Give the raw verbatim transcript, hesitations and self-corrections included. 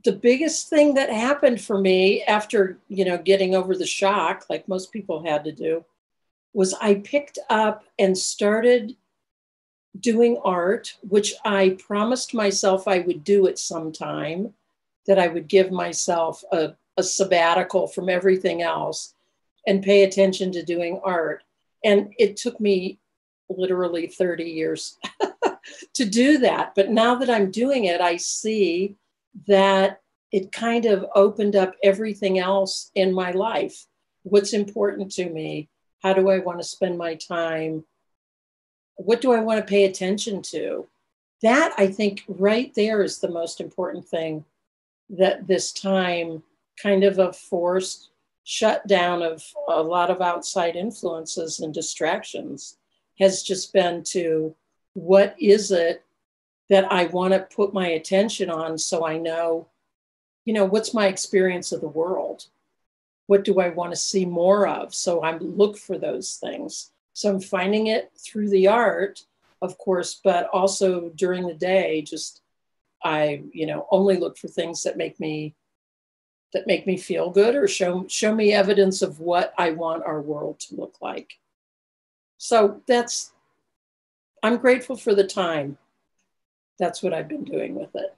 the biggest thing that happened for me after, you know, getting over the shock, like most people had to do, was I picked up and started doing art, which I promised myself I would do at some time, that I would give myself a, a sabbatical from everything else and pay attention to doing art. And it took me literally thirty years to do that. But now that I'm doing it, I see that it kind of opened up everything else in my life. What's important to me? How do I want to spend my time? What do I want to pay attention to? That, I think, right there is the most important thing, that this time, kind of a forced shutdown of a lot of outside influences and distractions, has just been to, what is it that I want to put my attention on, so I know, you know, what's my experience of the world? What do I want to see more of? So I look for those things. So I'm finding it through the art, of course, but also during the day, just I, you know, only look for things that make me that make me feel good, or show show me evidence of what I want our world to look like. So that's, I'm grateful for the time. That's what I've been doing with it.